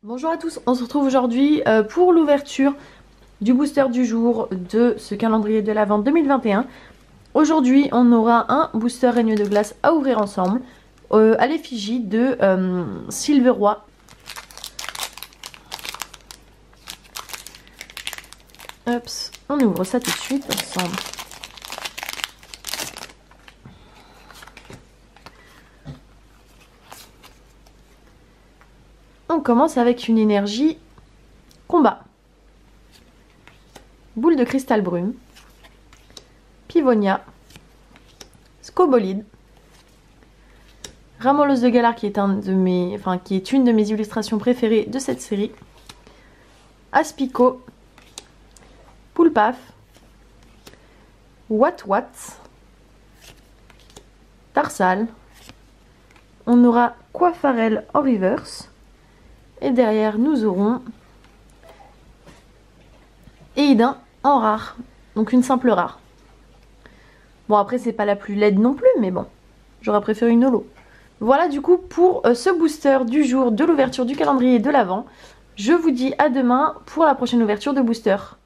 Bonjour à tous, on se retrouve aujourd'hui pour l'ouverture du booster du jour de ce calendrier de l'Avent 2021. Aujourd'hui, on aura un booster règne de glace à ouvrir ensemble à l'effigie de Silveroy. Hop, on ouvre ça tout de suite ensemble. On commence avec une énergie combat. Boule de cristal brume. Pivonia. Scobolide. Ramolos de Galar qui est une de mes illustrations préférées de cette série. Aspico. Poulpaf. Wat. Tarsal. On aura Coiffarel en reverse. Et derrière, nous aurons Eidin en rare. Donc une simple rare. Bon, après, c'est pas la plus laide non plus, mais bon. J'aurais préféré une holo. Voilà du coup pour ce booster du jour de l'ouverture du calendrier de l'Avent. Je vous dis à demain pour la prochaine ouverture de booster.